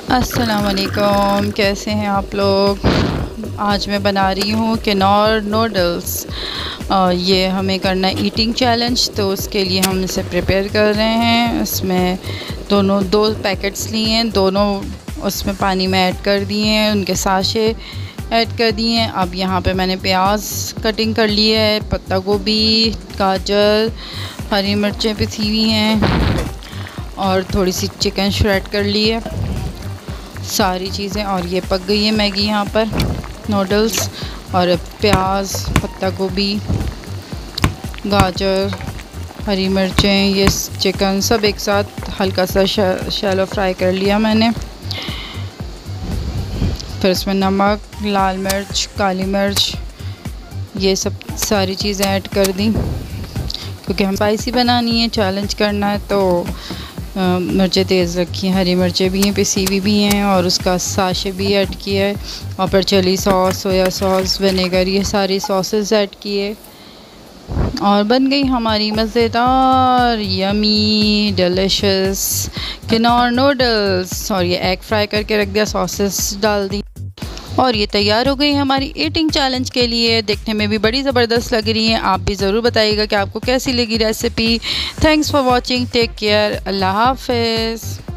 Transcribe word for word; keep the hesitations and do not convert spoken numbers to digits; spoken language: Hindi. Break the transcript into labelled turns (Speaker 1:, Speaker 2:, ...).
Speaker 1: अस्सलाम वालेकुम, कैसे हैं आप लोग। आज मैं बना रही हूँ किनोर नूडल्स। ये हमें करना है ईटिंग चैलेंज, तो उसके लिए हम इसे प्रिपेयर कर रहे हैं। इसमें दोनों दो पैकेट्स लिए हैं, दोनों उसमें पानी में ऐड कर दिए हैं, उनके साशे ऐड कर दिए हैं। अब यहाँ पे मैंने प्याज कटिंग कर ली है, पत्ता गोभी, गाजर, हरी मिर्चें पिसी हुई हैं और थोड़ी सी चिकन श्रेड कर ली है, सारी चीज़ें। और ये पक गई है मैगी यहाँ पर, नूडल्स और प्याज, पत्ता गोभी, गाजर, हरी मिर्चें, ये चिकन सब एक साथ हल्का सा शैलो फ्राई कर लिया मैंने। फिर इसमें नमक, लाल मिर्च, काली मिर्च, ये सब सारी चीज़ें ऐड कर दी, क्योंकि हम स्पाइसी बनानी है, चैलेंज करना है। तो मिर्चें तेज़ रखी हैं, हरी मिर्चें भी हैं, पिसी हुई भी हैं, और उसका साशे भी ऐड किया है। और फिर chilli sauce, soya sauce, vinegar, ये सारी सॉसेस ऐड किए और बन गई हमारी मज़ेदार यमी डिलिशियस किनोर नूडल्स। और ये एग फ्राई करके रख दिया, सॉसेस डाल दी और ये तैयार हो गई हमारी ईटिंग चैलेंज के लिए। देखने में भी बड़ी ज़बरदस्त लग रही हैं। आप भी ज़रूर बताइएगा कि आपको कैसी लगी recipe. Thanks for watching, take care, अल्लाह हाफ़िज़।